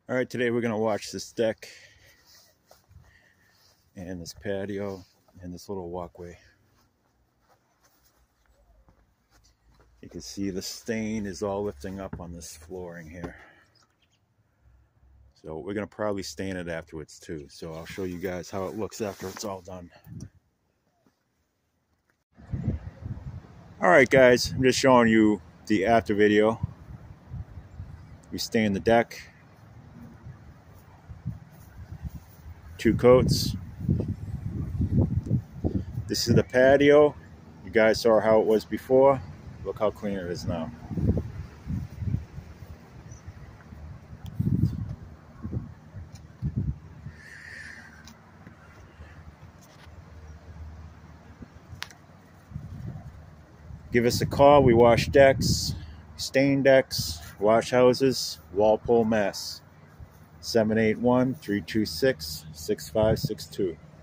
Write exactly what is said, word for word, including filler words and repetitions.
All right, today we're going to watch this deck and this patio and this little walkway. You can see the stain is all lifting up on this flooring here. So we're going to probably stain it afterwards too. So I'll show you guys how it looks after it's all done. All right, guys, I'm just showing you the after video. We stain the deck. Two coats. This is the patio. You guys saw how it was before. Look how clean it is now. Give us a call. We wash decks, stain decks, wash houses. Walpole, Mass. seven eight one, three two six, six five six two.